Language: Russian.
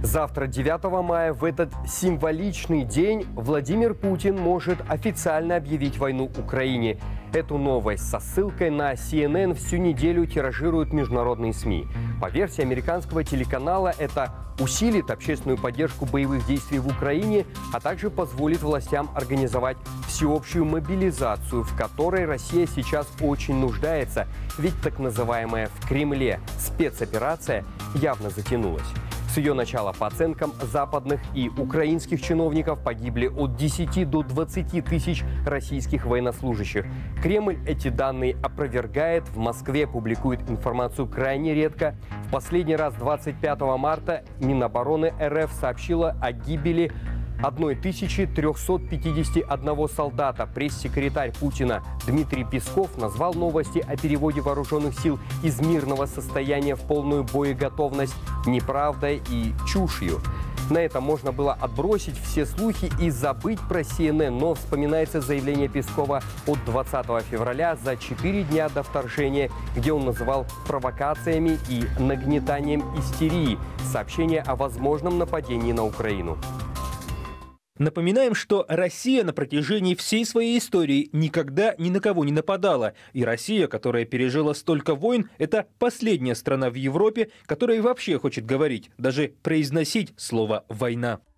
Завтра, 9 мая, в этот символичный день Владимир Путин может официально объявить войну Украине. Эту новость со ссылкой на CNN всю неделю тиражируют международные СМИ. По версии американского телеканала, это усилит общественную поддержку боевых действий в Украине, а также позволит властям организовать всеобщую мобилизацию, в которой Россия сейчас очень нуждается, ведь так называемая в Кремле спецоперация явно затянулась. С ее начала, по оценкам западных и украинских чиновников, погибли от 10 до 20 тысяч российских военнослужащих. Кремль эти данные опровергает. В Москве публикует информацию крайне редко. В последний раз 25 марта Минобороны РФ сообщила о гибели 1351 солдата. Пресс-секретарь Путина Дмитрий Песков назвал новости о переводе вооруженных сил из мирного состояния в полную боеготовность неправдой и чушью. На это можно было отбросить все слухи и забыть про CNN, но вспоминается заявление Пескова от 20 февраля, за 4 дня до вторжения, где он называл провокациями и нагнетанием истерии сообщение о возможном нападении на Украину. Напоминаем, что Россия на протяжении всей своей истории никогда ни на кого не нападала. И Россия, которая пережила столько войн, это последняя страна в Европе, которая вообще хочет говорить, даже произносить слово «война».